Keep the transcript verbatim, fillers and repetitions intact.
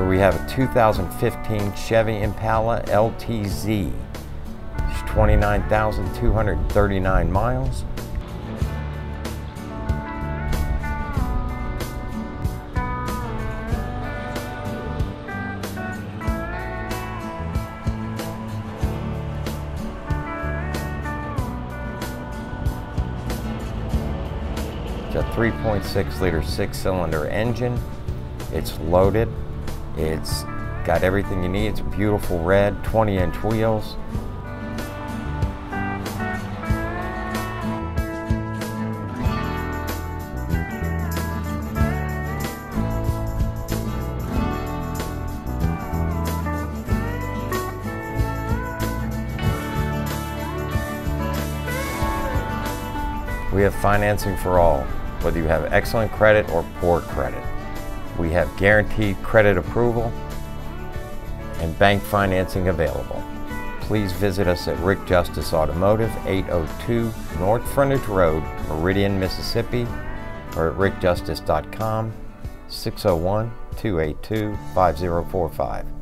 we have a two thousand fifteen Chevy Impala L T Z. It's twenty-nine thousand two hundred thirty-nine miles. It's a three point six liter six-cylinder engine. It's loaded. It's got everything you need. It's a beautiful red, twenty inch wheels. We have financing for all, whether you have excellent credit or poor credit. We have guaranteed credit approval and bank financing available. Please visit us at Rick Justice Automotive, eight oh two North Frontage Road, Meridian, Mississippi, or at rick justice dot com, six oh one, two eight two, five oh four five.